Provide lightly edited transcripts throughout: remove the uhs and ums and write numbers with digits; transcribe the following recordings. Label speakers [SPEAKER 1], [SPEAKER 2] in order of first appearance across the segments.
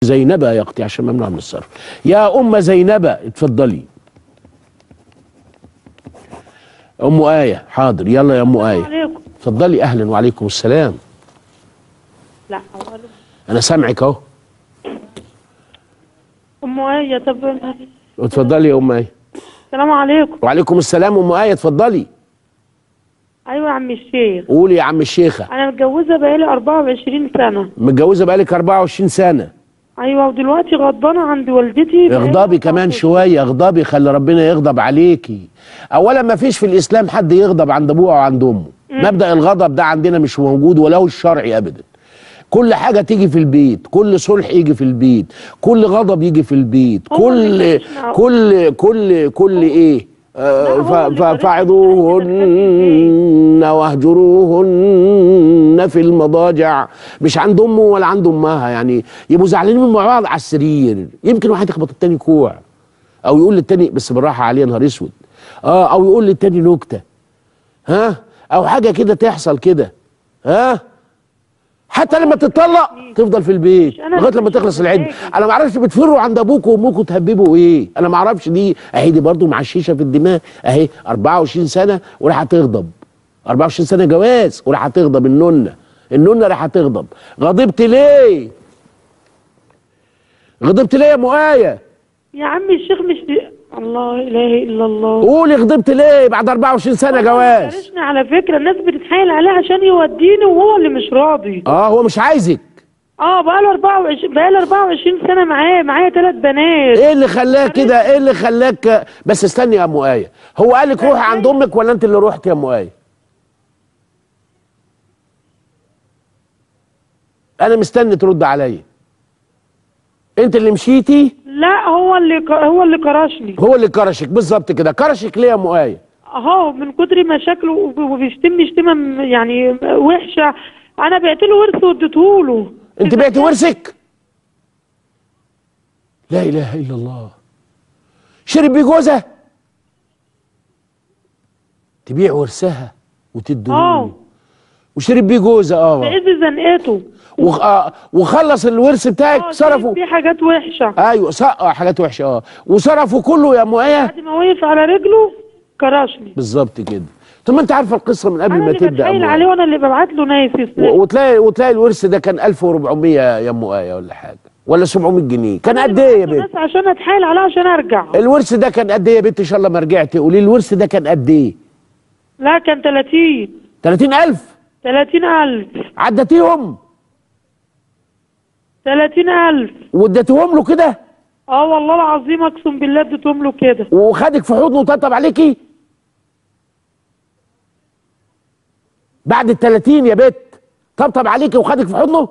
[SPEAKER 1] زينبة يا اختي عشان ممنوع من الصرف. يا ام زينبة اتفضلي. ام آية حاضر، يلا يا ام آية.
[SPEAKER 2] عليكم.
[SPEAKER 1] اتفضلي. اهلا وعليكم السلام.
[SPEAKER 2] لا
[SPEAKER 1] انا سامعك اهو.
[SPEAKER 2] ام آية. طب
[SPEAKER 1] اتفضلي يا ام آية.
[SPEAKER 2] السلام عليكم.
[SPEAKER 1] وعليكم السلام ام آية اتفضلي.
[SPEAKER 2] ايوه يا عم الشيخ.
[SPEAKER 1] قولي يا عم الشيخة.
[SPEAKER 2] انا متجوزه بقالي 24 سنه.
[SPEAKER 1] متجوزة بقالك 24 سنة.
[SPEAKER 2] ايوه ودلوقتي غضبانه عند والدتي.
[SPEAKER 1] اغضبي كمان شوية، اغضبي، خلي ربنا يغضب عليكي. اولا ما فيش في الاسلام حد يغضب عند ابوه او عند امه. مبدأ الغضب ده عندنا مش موجود وله الشرعي ابدا. كل حاجة تيجي في البيت، كل صلح يجي في البيت، كل غضب يجي في البيت، كل ايه فاعظوهن واهجروهن في المضاجع. مش عند امه ولا عند امها، يعني يبقوا زعلانين من بعض على السرير. يمكن واحد يخبط التاني كوع، او يقول للتاني بس بالراحه عليه نهار اسود، او يقول للتاني نكته، او حاجه كده تحصل كده، حتى لما تتطلق تفضل في البيت لغايه لما تخلص العده. انا ما اعرفش بتفروا عند ابوكوا وامكوا تهببوا ايه، انا ما اعرفش. دي اهي دي برضه معششه في الدماغ اهي. 24 سنه وراح تغضب، 24 سنه جواز وراح تغضب. النونه راح تغضب. غضبت ليه؟ غضبت ليه يا ام آية؟
[SPEAKER 2] يا عم الشيخ مش الله اله الا الله.
[SPEAKER 1] قولي غضبت ليه بعد 24 سنه جواز؟
[SPEAKER 2] معلش على فكره الناس بتتحايل عليه عشان يوديني وهو اللي مش راضي.
[SPEAKER 1] هو مش عايزك.
[SPEAKER 2] بقاله 24 سنه معايا 3 بنات.
[SPEAKER 1] ايه اللي خلاك كده؟ ايه اللي خلاك؟ بس استني يا ام آية، هو قال لك روحي عند امك ولا انت اللي روحتي يا ام آية؟ انا مستني ترد عليا. انت اللي مشيتي؟
[SPEAKER 2] لا هو اللي كرشني.
[SPEAKER 1] هو اللي كرشك بالظبط كده. كرشك ليه يا ام آية؟
[SPEAKER 2] من كتر مشاكله وبيشتمني شتيمه يعني وحشه. انا بعت له ورث واديته له.
[SPEAKER 1] انت بعتي ورثك؟ لا اله الا الله. شرب بيه جوزها؟ تبيع ورثها وتديه وشرب بيه جوزها.
[SPEAKER 2] باذن زنقته
[SPEAKER 1] وخلص الورث بتاعك صرفه
[SPEAKER 2] في حاجات وحشه.
[SPEAKER 1] ايوه حاجات وحشه وصرفه كله يا ام آية.
[SPEAKER 2] بعد ما وقف على رجله كرشني
[SPEAKER 1] بالظبط كده. طب ما انت عارفه القصه من قبل ما تبدا.
[SPEAKER 2] انا اللي بتحايل عليه وانا اللي ببعت له ناس.
[SPEAKER 1] وتلاقي الورث ده كان 1400 يا ام آية ولا حاجه، ولا 700 جنيه. كان قد ايه يا بنت؟
[SPEAKER 2] عشان اتحايل عليه عشان ارجع.
[SPEAKER 1] الورث ده كان قد ايه يا بنت؟ ان شاء الله ما رجعتي قولي لي الورث ده كان قد ايه؟
[SPEAKER 2] لا كان 30.
[SPEAKER 1] 30,000؟
[SPEAKER 2] 30,000
[SPEAKER 1] عدتيهم؟
[SPEAKER 2] 30,000
[SPEAKER 1] واديتهم له كده؟
[SPEAKER 2] والله العظيم اقسم بالله اديتهم له كده.
[SPEAKER 1] وخدك في حضنه وطبطب عليكي؟ بعد ال30 يا بت طبطب عليكي وخدك في حضنه؟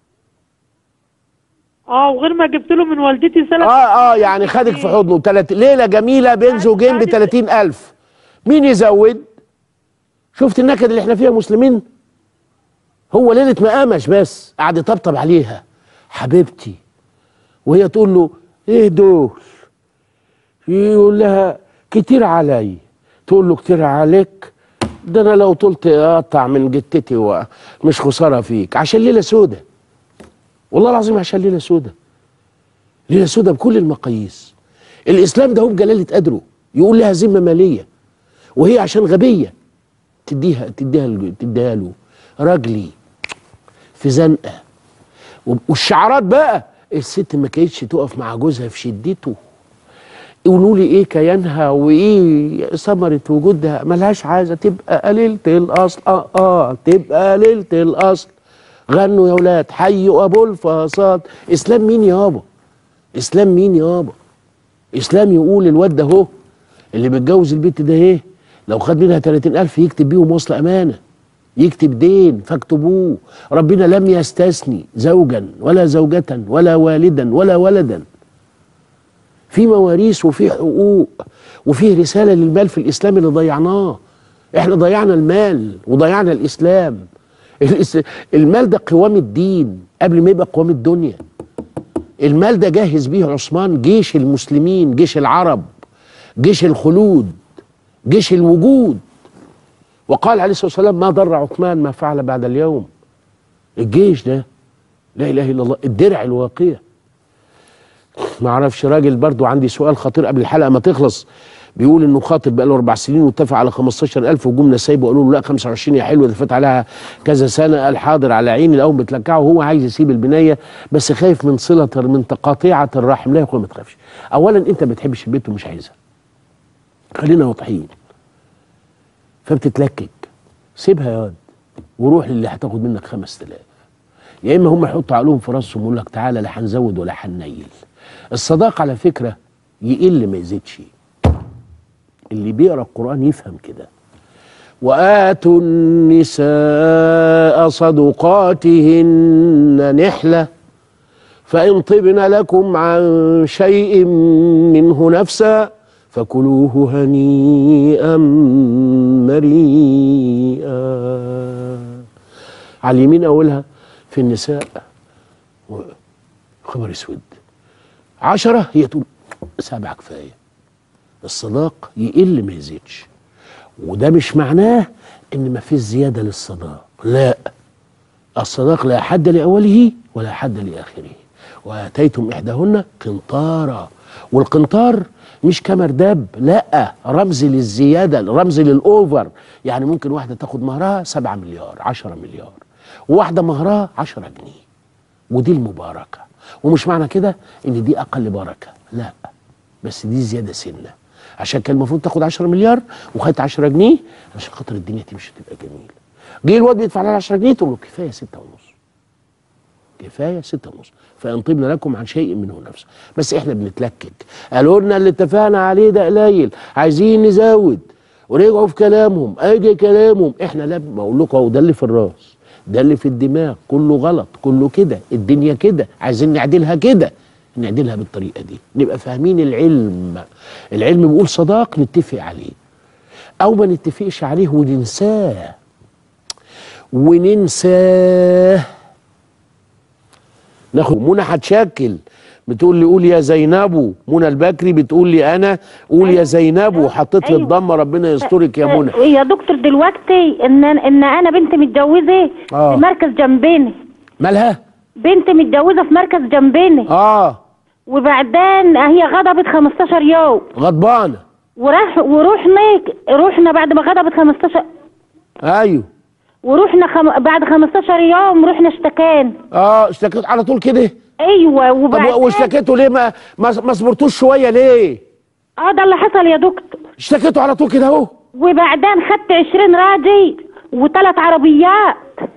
[SPEAKER 2] وغير ما جبت له من والدتي سلف.
[SPEAKER 1] يعني خدك في حضنه. ليله جميله بين زوجين ب 30,000. مين يزود؟ شفت النكد اللي احنا فيها مسلمين؟ هو ليله ما قامش بس قعد يطبطب عليها حبيبتي، وهي تقول له ايه دول؟ يقول لها كتير علي. تقول له كتير عليك؟ ده انا لو طلت اقطع من جتتي ومش خساره فيك. عشان ليله سودة، والله العظيم عشان ليله سودة. ليله سودة بكل المقاييس. الاسلام ده هو بجلاله قدره يقول لها ذمه ماليه، وهي عشان غبيه تديها له راجلي في زنقه. والشعارات بقى، الست ما كانتش تقف مع جوزها في شدته. يقولوا لي ايه كيانها وايه ثمره وجودها، ملهاش عايزه تبقى قليله الاصل. تبقى قليله الاصل. غنوا يا ولاد حيوا ابو الفاصات. اسلام مين يابا؟ اسلام مين يابا؟ اسلام يقول الواد ده اهو اللي متجوز البنت ده ايه، لو خد منها 30,000 يكتب بيهم وصل امانه، يكتب دين فاكتبوه. ربنا لم يستثني زوجا ولا زوجة ولا والدا ولا ولدا. في مواريث وفي حقوق وفي رسالة للمال في الإسلام اللي ضيعناه. احنا ضيعنا المال وضيعنا الإسلام. المال ده قوام الدين قبل ما يبقى قوام الدنيا. المال ده جهز بيه عثمان جيش المسلمين، جيش العرب، جيش الخلود، جيش الوجود. وقال عليه الصلاة والسلام ما ضر عثمان ما فعل بعد اليوم. الجيش ده لا إله إلا الله، الدرع الواقية. ما اعرفش راجل برضو، عندي سؤال خطير قبل الحلقه ما تخلص، بيقول انه خاطب بقاله 4 سنين واتفق على 15,000 وجم نسايبه وقالوا له لا 25 يا حلوه، ده فات عليها كذا سنه، قال حاضر على عيني، الاول بتلكعه وهو عايز يسيب البنايه بس خايف من من قطيعه الرحم. لا يا اخويا ما تخافش، اولا انت ما بتحبش البنت ومش عايزها، خلينا واضحين، فبتتلكك، سيبها يا واد وروح للي هتاخد منك 5000، يا اما هم يحطوا عقلهم في راسهم ويقول لك تعالى لا هنزود ولا هننيل. الصداق على فكره يقل ما يزيدش، اللي بيقرا القرآن يفهم كده. وآتوا النساء صدقاتهن نحلة فإن طبن لكم عن شيء منه نفسا فكلوه هنيئا مريئا. على اليمين أولها في النساء خبر اسود، 10 هي تقول 7 كفاية. الصداق يقل ما يزيدش، وده مش معناه ان ما فيش زياده للصداق، لا، الصداق لا حد لاوله ولا حد لاخره. واتيتم احداهن قنطارا، والقنطار مش كمرداب، لا، رمز للزياده، رمز للاوفر. يعني ممكن واحده تاخد مهرها 7 مليار 10 مليار، وواحده مهرها 10 جنيه، ودي المباركه. ومش معنى كده ان دي اقل بركه، لا، بس دي زياده سنه، عشان كان المفروض تاخد 10 مليار وخدت 10 جنيه عشان خاطر الدنيا تمشي تبقى جميله. جه الواد بيدفع عليها 10 جنيه تقول له كفايه 6.5، كفايه 6.5، فان طبن لكم عن شيء منه نفسه. بس احنا بنتلكك، قالوا لنا اللي اتفقنا عليه ده قليل عايزين نزود، ورجعوا في كلامهم، اجي كلامهم، احنا لا، بقول لكم اهو ده اللي في الراس، ده اللي في الدماغ، كله غلط، كله كده، الدنيا كده، عايزين نعدلها كده، نعدلها بالطريقه دي، نبقى فاهمين العلم. العلم بيقول صداق نتفق عليه، او ما نتفقش عليه وننساه ناخد. منى هتشكل بتقول لي قول يا زينبو، منى البكري بتقول لي انا قول يا زينبو، وحطيت لي الضمه، ربنا يسترك يا منى.
[SPEAKER 3] يا دكتور دلوقتي ان انا بنت متجوزه في مركز جنبنا.
[SPEAKER 1] مالها؟
[SPEAKER 3] بنت متجوزه في مركز جنبنا، وبعدين هي غضبت 15 يوم،
[SPEAKER 1] غضبانه،
[SPEAKER 3] رحنا بعد ما غضبت 15،
[SPEAKER 1] ايوه،
[SPEAKER 3] ورحنا بعد 15 يوم رحنا اشتكينا.
[SPEAKER 1] اشتكيت على طول كده؟
[SPEAKER 3] ايوه. وبعدين
[SPEAKER 1] واشتكيتوا ليه؟ ما صبرتوش شويه ليه؟
[SPEAKER 3] ده اللي حصل يا دكتور،
[SPEAKER 1] اشتكيتوا على طول كده اهو.
[SPEAKER 3] وبعدين خدت 20 راجل و3 عربيات.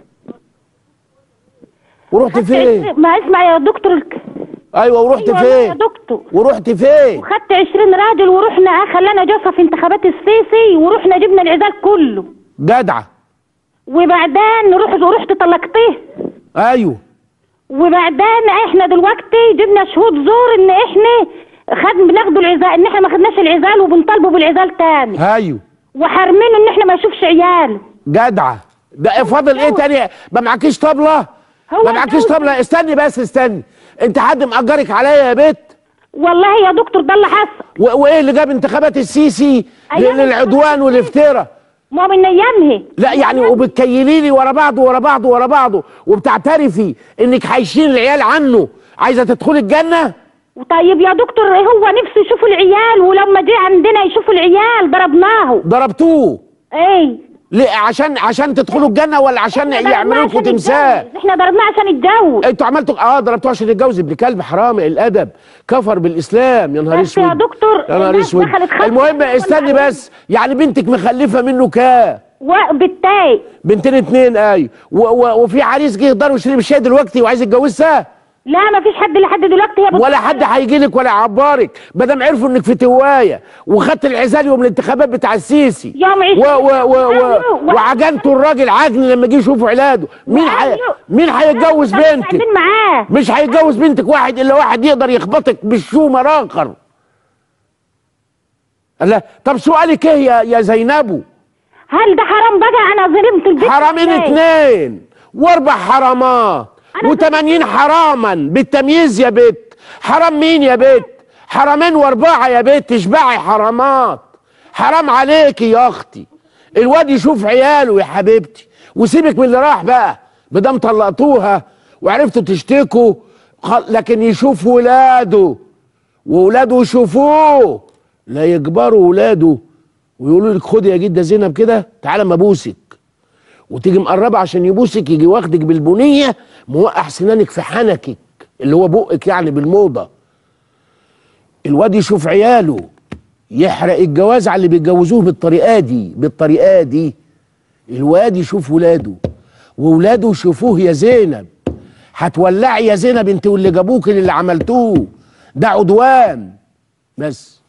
[SPEAKER 1] ورحت فين؟
[SPEAKER 3] ما اسمع يا دكتور
[SPEAKER 1] ايوه، ورحت فين
[SPEAKER 3] يا دكتور؟
[SPEAKER 1] ورحت فين؟
[SPEAKER 3] وخدت 20 راجل ورحنا، خلانا جوزها في انتخابات السيسي، ورحنا جبنا العزال كله.
[SPEAKER 1] جدعه.
[SPEAKER 3] وبعدين رحت طلقتيه.
[SPEAKER 1] ايوه.
[SPEAKER 3] وبعدين احنا دلوقتي جبنا شهود زور ان احنا بناخدوا العزال، ان احنا ما خدناش العزال وبنطالبوا بالعزال تاني.
[SPEAKER 1] ايوه.
[SPEAKER 3] وحارمينه ان احنا ما يشوفش عياله.
[SPEAKER 1] جدعه. ده فاضل ايه تاني؟ ما معكيش طبله؟ ما معكيش طبله؟ استني بس استني، انت حد مأجرك عليا يا بت؟
[SPEAKER 3] والله يا دكتور ده اللي حصل.
[SPEAKER 1] وايه اللي جاب انتخابات السيسي للعدوان والافتراء؟
[SPEAKER 3] ما من ايامها.
[SPEAKER 1] لا يعني وبتكيلي لي ورا بعضه وبتعترفي انك هيشيل العيال عنه، عايزه تدخلي الجنه؟
[SPEAKER 3] طيب يا دكتور هو نفسه يشوفوا العيال، ولما جه عندنا يشوفوا العيال
[SPEAKER 1] ضربتوه؟
[SPEAKER 3] ايه
[SPEAKER 1] ليه؟ عشان تدخلوا الجنه ولا عشان يعملوا لكم تمثال؟
[SPEAKER 3] احنا ضربناه عشان يتجوز.
[SPEAKER 1] انتوا عملتوا ضربتوه عشان يتجوز؟ ابن كلب حرامي الادب، كفر بالاسلام، يا نهار اسود
[SPEAKER 3] يا دكتور.
[SPEAKER 1] يا نهار اسود. المهم استني بس، يعني بنتك مخلفه منه كام؟
[SPEAKER 3] بالتاي
[SPEAKER 1] 2 2. ايوه. وفي عريس جه يقدر يشرب الشاي دلوقتي وعايز يتجوزها؟
[SPEAKER 3] لا ما فيش حد لحد دلوقتي. هي
[SPEAKER 1] ولا حد هيجي لك ولا يعبرك ما دام عرفوا انك في توايه وخدت العزال يوم الانتخابات بتاع السيسي وعجنتوا الراجل عجن لما جه يشوفوا علاده. مين هيتجوز بنتك؟ مش هيتجوز بنتك واحد الا واحد يقدر يخبطك بالشومه اخر. لا طب سؤالك ايه يا زينبو؟
[SPEAKER 3] هل ده حرام بقى؟ انا ظلمت البنت.
[SPEAKER 1] حرامين 2 و4 حرامات و80 حراما بالتمييز يا بت. حرام مين يا بت؟ حرامين و4 يا بت، تشبعي حرامات. حرام عليكي يا اختي، الواد يشوف عياله يا حبيبتي، وسيبك من اللي راح بقى بدام طلقتوها وعرفتوا تشتكوا، لكن يشوف ولاده واولاده يشوفوه لا يجبروا اولاده ويقولوا لك خدي يا جده زينب كده تعالى ما ابوسك، وتيجي مقربه عشان يبوسك يجي واخدك بالبنيه موقع سنانك في حنكك اللي هو بقك يعني بالموضه. الواد يشوف عياله يحرق الجواز على اللي بيتجوزوه بالطريقه دي. الواد يشوف ولاده وولاده يشوفوه يا زينب، هتولعي يا زينب انت واللي جابوك اللي عملتوه ده عدوان بس.